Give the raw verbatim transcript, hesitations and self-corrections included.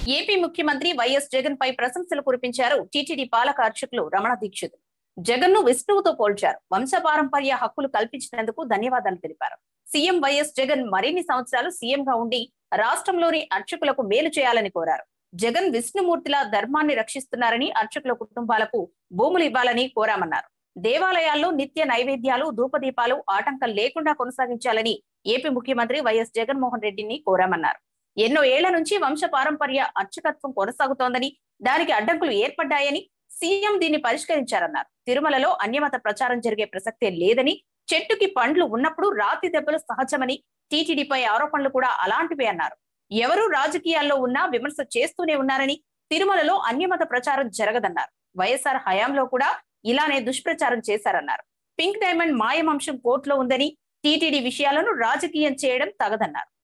AP ముఖ్యమంత్రి YS Jagan పై ప్రశంసలు కురిపించారు టీటీడీ పాలక అర్చకులు రమణ దీక్షిత్. జగన్ ను విష్ణువుతో పోల్చారు. వంశపారంపర్య హక్కులు కల్పించినందుకు ధన్యవాదాలు తెలిపారు. సీఎం వైఎస్ జగన్ మరిన్ని సంవత్సరాలు సీఎం గా ఉండి రాష్ట్రంలోని అర్చకులకు మేలు చేయాలని కోరారు. జగన్ విష్ణుమూర్తిలా ధర్మాన్ని రక్షిస్తున్నారని, అర్చకుల కుటుంబాలకు భూములు ఇవ్వాలని కోరామన్నారు. దేవాలయాల్లో నిత్య నైవేద్యాలు, ధూపదీపాలు ఆటంకం లేకుండా కొనసాగించాలని ఏపీ ముఖ్యమంత్రి వైఎస్ జగన్మోహన్ రెడ్డిని కోరామన్నారు. ఎన్నో ఏళ్ల నుంచి వంశ పారంపర్య అర్చకత్వం కొనసాగుతోందని, దానికి అడ్డంకులు ఏర్పడ్డాయని, సీఎం దీన్ని పరిష్కరించారన్నారు. తిరుమలలో అన్యమత ప్రచారం జరిగే ప్రసక్తే లేదని, చెట్టుకి పండ్లు ఉన్నప్పుడు రాతి దెబ్బలు సహజమని, టీటీడీపై ఆరోపణలు కూడా అలాంటివే అన్నారు. ఎవరు రాజకీయాల్లో ఉన్నా విమర్శ చేస్తూనే ఉన్నారని, తిరుమలలో అన్యమత ప్రచారం జరగదన్నారు. వైఎస్ఆర్ హయాంలో కూడా ఇలానే దుష్ప్రచారం చేశారన్నారు. పింక్ డైమండ్ మాయమంశం కోర్టులో ఉందని, టీటీడీ విషయాలను రాజకీయం చేయడం తగదన్నారు.